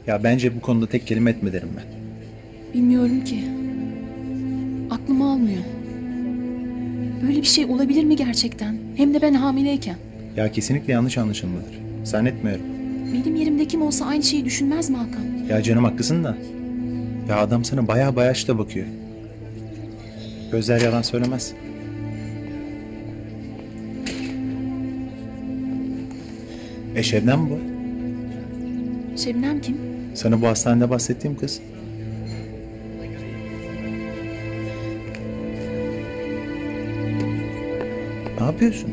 Ya bence bu konuda tek kelime etme derim ben. Bilmiyorum ki. Aklım almıyor. Böyle bir şey olabilir mi gerçekten? Hem de ben hamileyken. Ya kesinlikle yanlış anlaşılmadır. Zannetmiyorum. Benim yerimde kim olsa aynı şeyi düşünmez mi Hakan? Ya canım haklısın da. Ya adam sana baya yaşta bakıyor. Gözler yalan söylemez. Şebnem bu. Şebnem kim? Sana bu hastanede bahsettiğim kız. Ne yapıyorsun?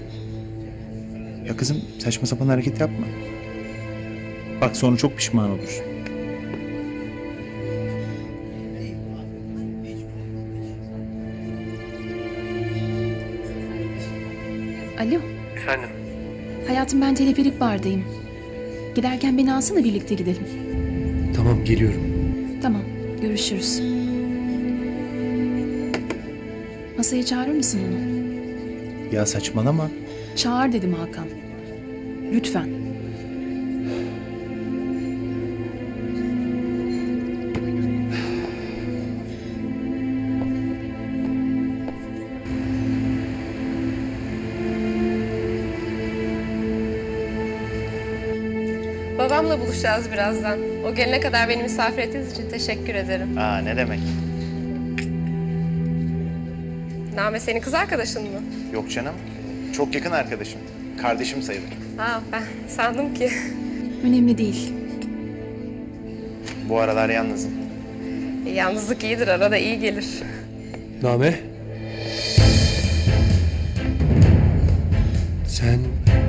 Ya kızım saçma sapan hareket yapma. Bak sonra çok pişman olursun. Alo. Efendim? Hayatım, ben teleferik bardayım. Giderken beni alsana, birlikte gidelim. Tamam, geliyorum. Tamam, görüşürüz. Masaya çağırır mısın onu? Ya saçmalama. Çağır dedim Hakan. Lütfen. Babamla buluşacağız birazdan. O gelene kadar beni misafir ettiğiniz için teşekkür ederim. Aa ne demek? Name senin kız arkadaşın mı? Yok canım. Çok yakın arkadaşım. Kardeşim sayılır. Ha, ben sandım ki. Önemli değil. Bu aralar yalnızım. Yalnızlık iyidir, arada iyi gelir. Name? Sen...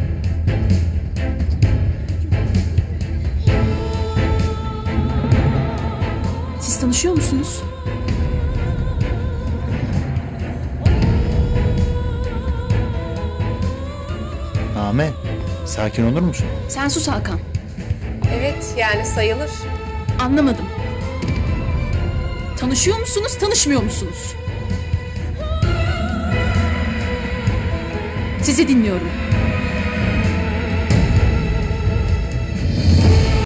Siz tanışıyor musunuz? Name, sakin olur musun? Sen sus Hakan. Evet, yani sayılır. Anlamadım. Tanışıyor musunuz, tanışmıyor musunuz? Sizi dinliyorum.